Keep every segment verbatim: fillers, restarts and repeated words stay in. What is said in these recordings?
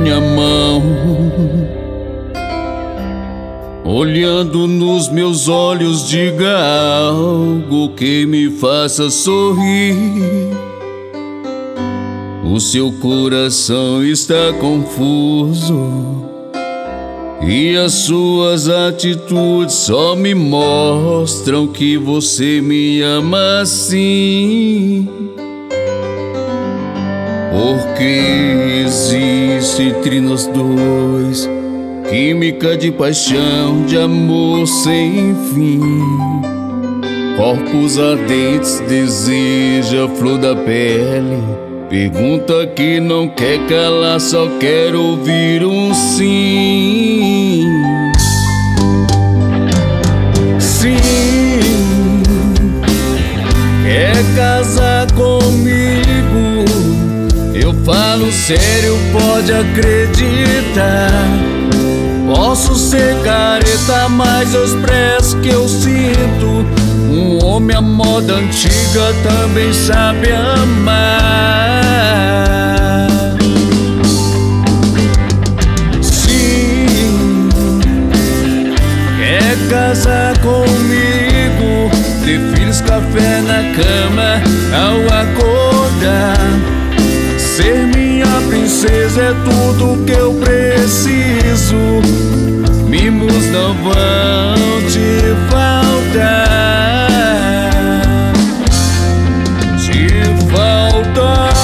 minha mão, olhando nos meus olhos, diga algo que me faça sorrir. O seu coração está confuso e as suas atitudes só me mostram que você me ama assim. Porque existe entre nós dois química de paixão, de amor sem fim. Corpos ardentes, deseja flor da pele, pergunta que não quer calar, só quer ouvir um sim. Sim, quer casar comigo? Eu falo sério, pode acreditar. Posso ser careta, mas eu expresso que eu sinto. Um homem à moda antiga também sabe amar. Sim, quer casar comigo? Ter filhos, café na cama ao acordar. Ser minha princesa é tudo que eu preciso. Mimos não vão te faltar, te faltar.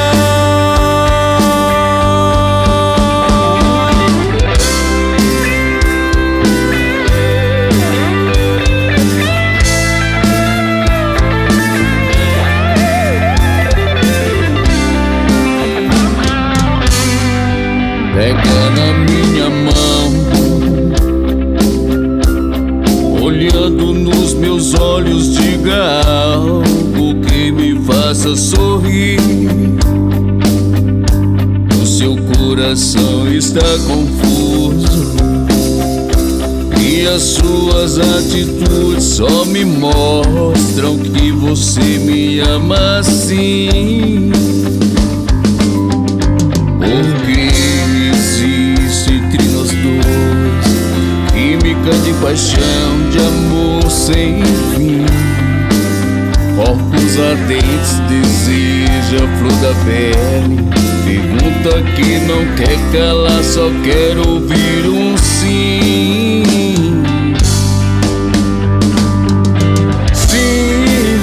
Pega na minha mão, olhando nos meus olhos, diga algo que me faça sorrir. O seu coração está confuso e as suas atitudes só me mostram que você me ama assim. Porque existe entre nós dois química de paixão, de amor sem fim. Corpos ardentes, deseja flor da pele, pergunta que não quer calar, só quer ouvir um sim. Sim,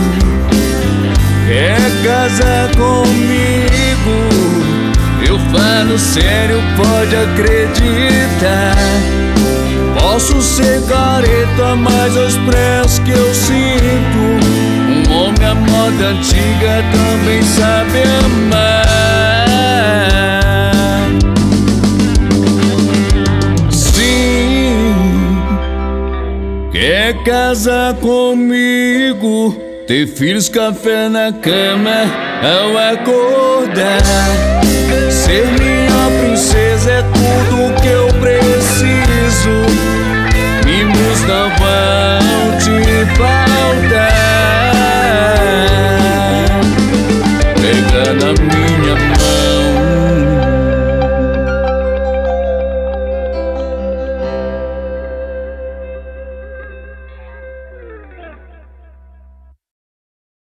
quer casar comigo? Eu falo sério, pode acreditar. Posso ser careta, mas eu expresso que eu sinto. Um homem à moda antiga também sabe amar. Sim, quer casar comigo? Ter filhos, café na cama ao acordar. Ser